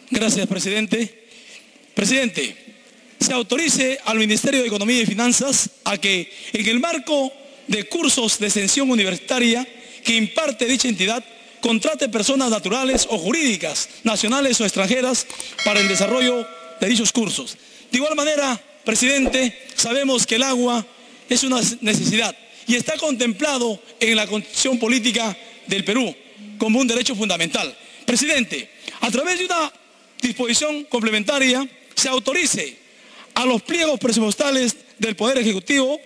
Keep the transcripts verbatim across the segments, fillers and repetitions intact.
Gracias, presidente. Presidente, se autorice al Ministerio de Economía y Finanzas a que, en el marco de cursos de extensión universitaria que imparte dicha entidad, contrate personas naturales o jurídicas, nacionales o extranjeras, para el desarrollo de dichos cursos. De igual manera, presidente, sabemos que el agua es una necesidad y está contemplado en la Constitución Política del Perú como un derecho fundamental. Presidente, a través de una disposición complementaria, se autorice a los pliegos presupuestales del Poder Ejecutivo.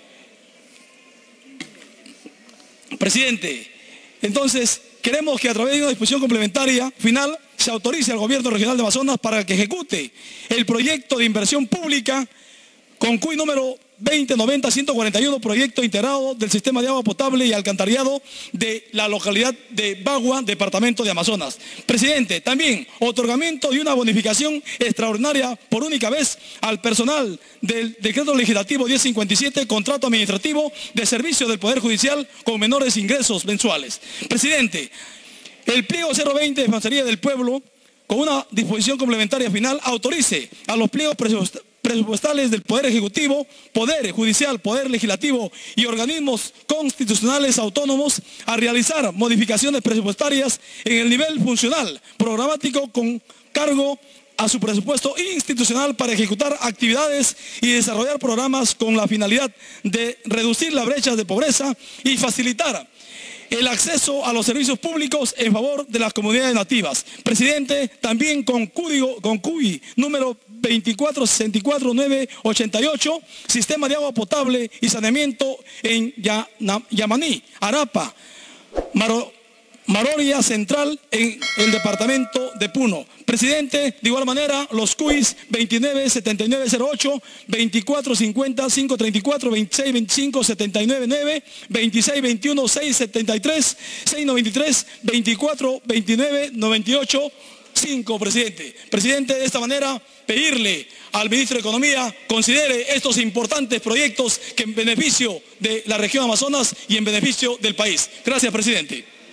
Presidente, entonces queremos que a través de una disposición complementaria final se autorice al Gobierno Regional de Amazonas para que ejecute el proyecto de inversión pública con cuyo número veinte noventa ciento cuarenta y uno, proyecto integrado del sistema de agua potable y alcantarillado de la localidad de Bagua, departamento de Amazonas. Presidente, también otorgamiento de una bonificación extraordinaria por única vez al personal del decreto legislativo diez cincuenta y siete, contrato administrativo de servicio del Poder Judicial con menores ingresos mensuales. Presidente, el pliego cero veinte de Defensoría del Pueblo, con una disposición complementaria final, autorice a los pliegos presupuestales presupuestales del Poder Ejecutivo, Poder Judicial, Poder Legislativo y organismos constitucionales autónomos a realizar modificaciones presupuestarias en el nivel funcional, programático, con cargo a su presupuesto institucional para ejecutar actividades y desarrollar programas con la finalidad de reducir las brechas de pobreza y facilitar el acceso a los servicios públicos en favor de las comunidades nativas. Presidente, también con código, con C U I número veinticuatro sesenta y cuatro mil novecientos ochenta y ocho, sistema de agua potable y saneamiento en Yamaní, Arapa, Maro, Maroria Central, en el departamento de Puno. Presidente, de igual manera, los C U Is veintinueve setenta y nueve cero ocho, veinticuatro cincuenta quinientos treinta y cuatro, veintiséis veinticinco setenta y nueve nueve, veintiséis veintiuno seiscientos setenta y tres, seiscientos noventa y tres, veinticuatro veintinueve noventa y ocho cinco, presidente. Presidente, de esta manera, pedirle al ministro de Economía considere estos importantes proyectos que en beneficio de la región Amazonas y en beneficio del país. Gracias, presidente.